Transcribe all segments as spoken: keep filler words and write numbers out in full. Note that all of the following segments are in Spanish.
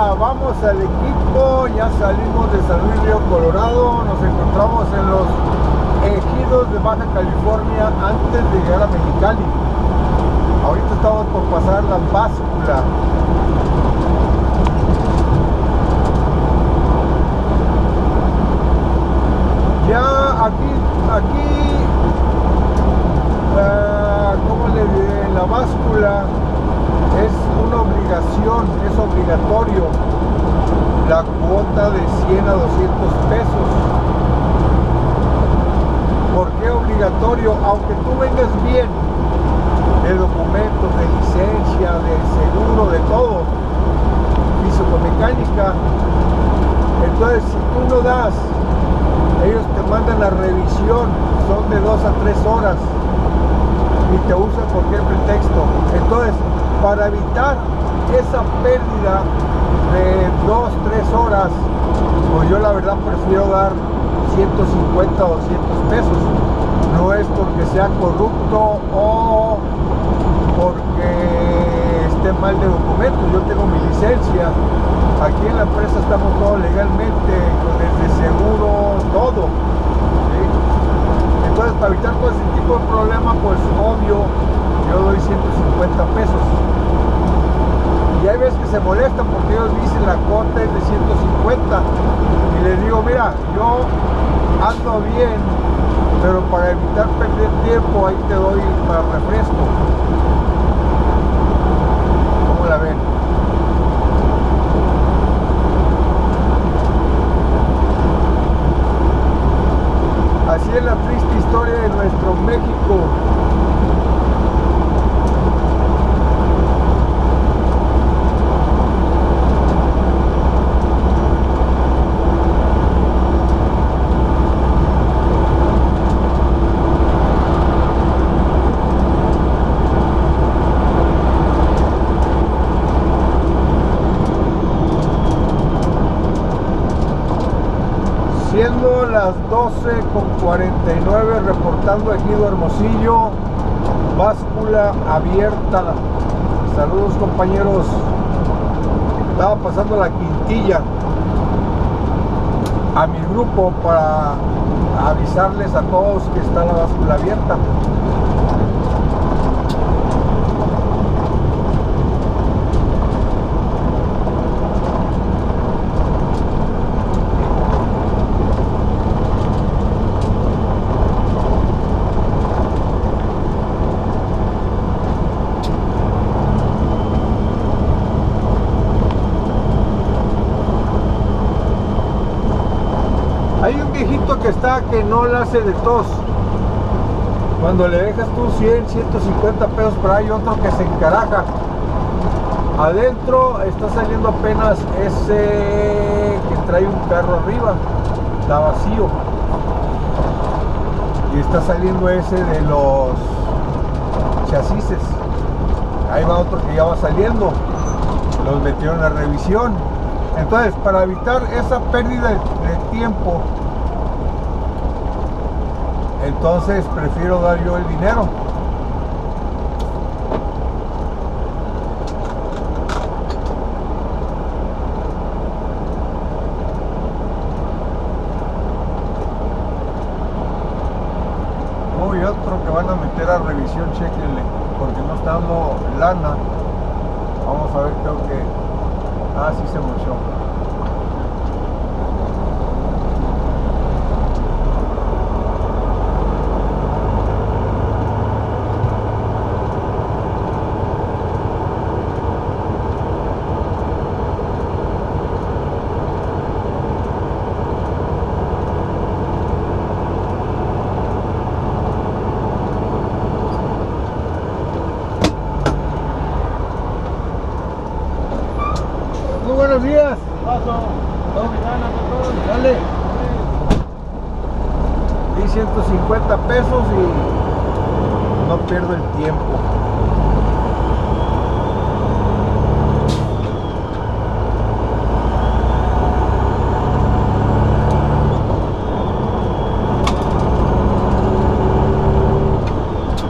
ya vamos al equipo, ya salimos de San Luis Río Colorado, nos encontramos en los ejidos de Baja California antes de llegar a Mexicali. Ahorita estamos por pasar la báscula. Ya aquí, aquí, uh, ¿cómo le diré? La báscula es una obligación, es obligatorio la cuota de cien a doscientos pesos. ¿Por qué obligatorio? Aunque tú vengas bien de documentos, de licencia, de seguro, de todo, físico-mecánica, entonces si tú no das, ellos te mandan la revisión, son de dos a tres horas y te usan cualquier pretexto. Entonces, para evitar esa pérdida de dos, tres horas, pues yo la verdad prefiero dar ciento cincuenta o doscientos pesos. No es porque sea corrupto o porque esté mal de documentos. Yo tengo mi licencia. Aquí en la empresa estamos todos legalmente, desde seguro, todo, ¿sí? Entonces, para evitar todo ese tipo de problema, pues obvio, yo doy ciento cincuenta pesos. Y hay veces que se molestan porque ellos dicen la cuota es de ciento cincuenta. Y les digo, mira, yo ando bien, pero para evitar perder tiempo, ahí te doy para refresco. ¿Cómo la ven? Así es la triste historia de nuestro México. Siendo las doce con cuarenta y nueve, reportando Ejido Hermosillo, báscula abierta. Saludos, compañeros. Estaba pasando la quintilla a mi grupo para avisarles a todos que está la báscula abierta. Hay un viejito que está que no le hace de tos. Cuando le dejas tú cien, ciento cincuenta pesos, pero hay otro que se encaraja. Adentro está saliendo apenas ese que trae un carro arriba, está vacío. Y está saliendo ese de los chasis. Ahí va otro que ya va saliendo. Los metieron a revisión. Entonces, para evitar esa pérdida de tiempo, entonces prefiero dar yo el dinero. Oh, y otro que van a meter a revisión, chequenle, porque no está dando lana. Vamos a ver, creo que... Ah, sí se mochó. Buenos días. Paso. Dale. Y ciento cincuenta pesos y no pierdo el tiempo.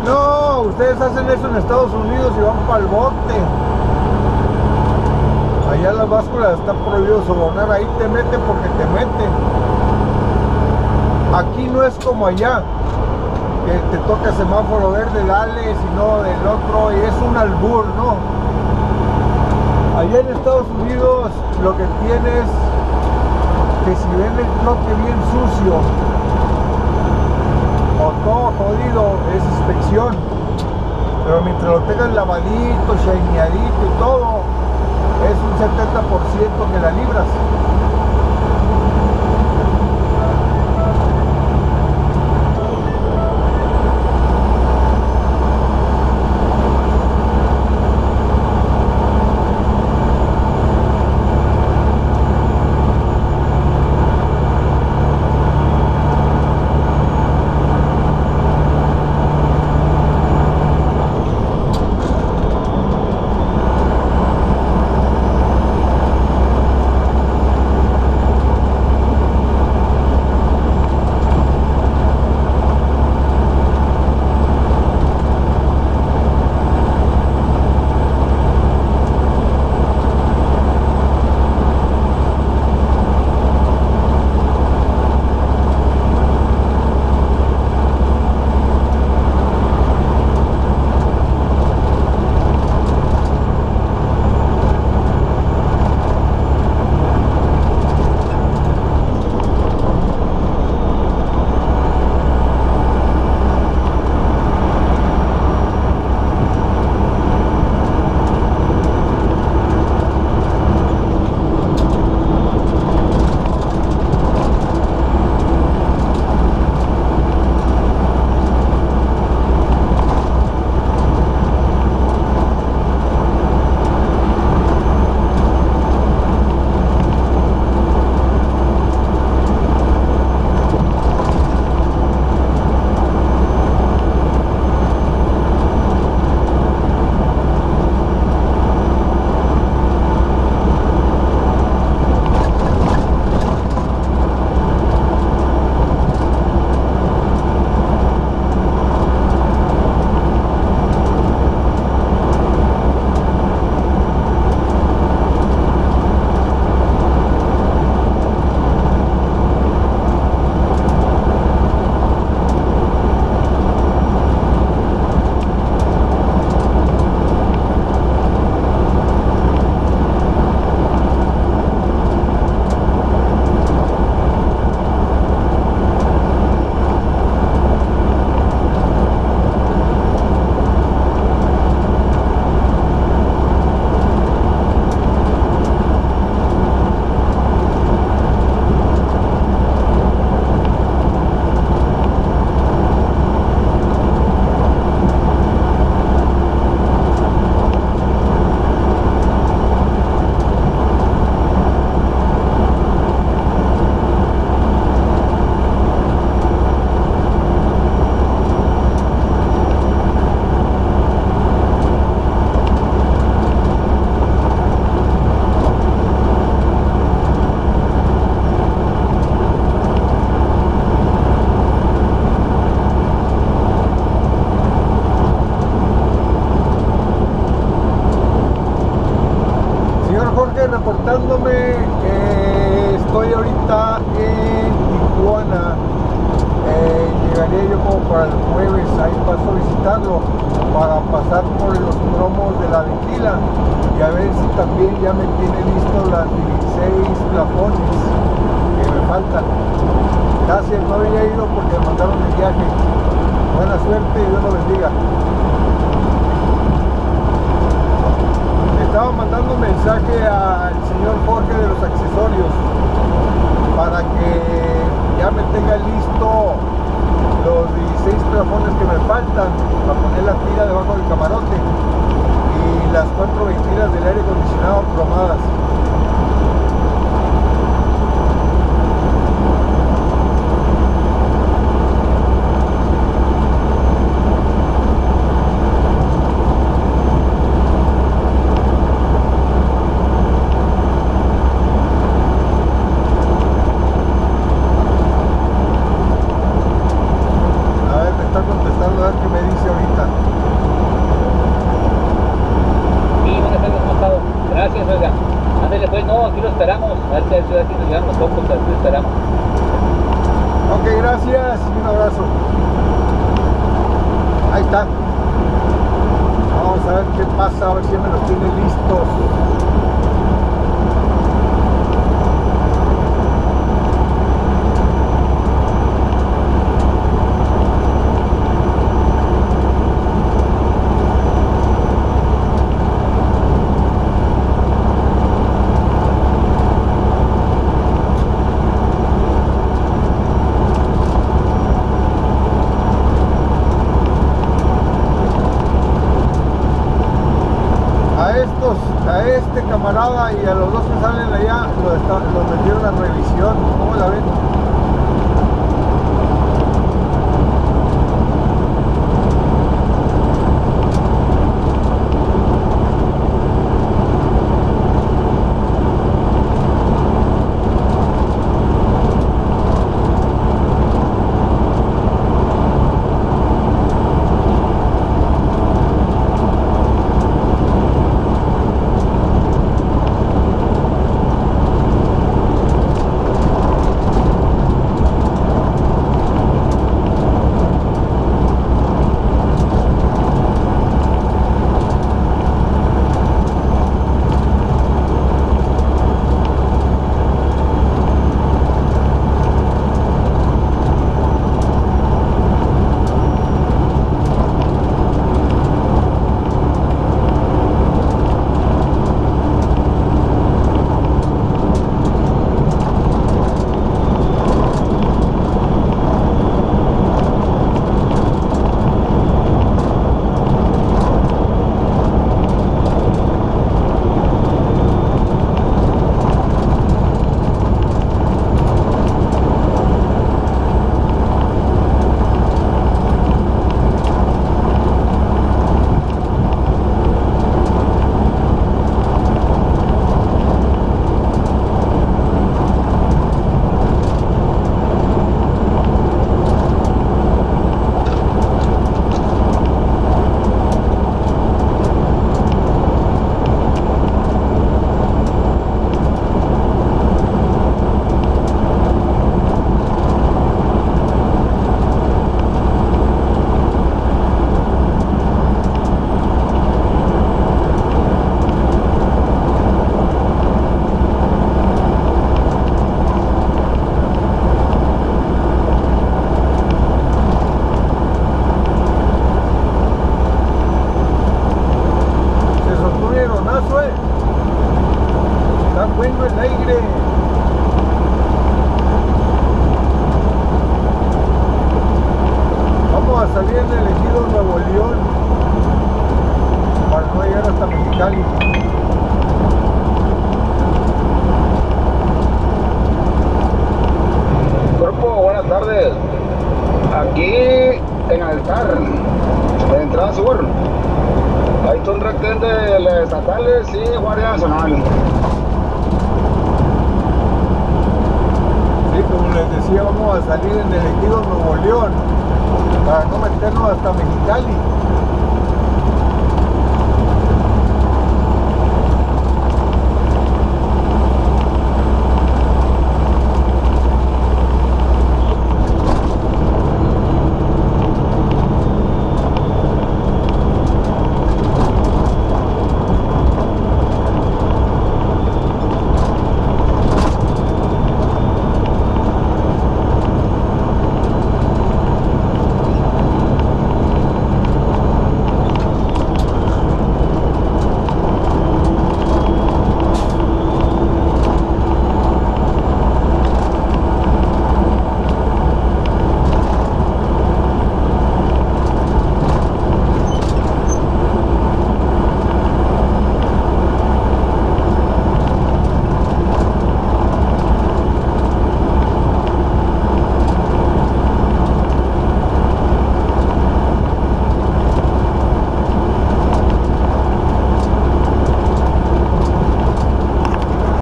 No, ustedes hacen eso en Estados Unidos y van para el bote. Allá las básculas están prohibido sobornar, ahí te meten porque te meten. Aquí no es como allá, que te toca semáforo verde, dale, si no del otro, y es un albur, ¿no? Allá en Estados Unidos lo que tienes, que si ven el troque bien sucio o todo jodido, es inspección. Pero mientras lo tengan lavadito, shineadito y todo, es un setenta por ciento que la libras. reportándome, eh, estoy ahorita en Tijuana, eh, llegaría yo como para el jueves, ahí paso a visitarlo para pasar por los promos de la Tequila y a ver si también ya me tiene listo las dieciséis plafones que me faltan. Gracias, no había ido porque me mandaron el viaje. Buena suerte y Dios lo bendiga. Estaba mandando un mensaje al señor Jorge de los accesorios para que ya me tenga listo los dieciséis plafones que me faltan para poner la tira debajo del camarote y las cuatro ventilas del aire acondicionado cromadas. Contestando a ver qué me dice. Ahorita estoy aquí nos llevamos poco, pero aquí esperamos. Ok, gracias y un abrazo. Ahí está. Vamos a ver qué pasa, a ver si me los tiene listos. A este camarada y a los dos que salen allá los, está, los metieron a revisión. ¿Cómo la ven? Mexicali. Cuerpo, buenas tardes. Aquí en Altar, en entrada sur. Ahí son retén de estatales y Guardia Nacional. Sí, como les decía, vamos a salir en el ejido Nuevo León para no meternos hasta Mexicali.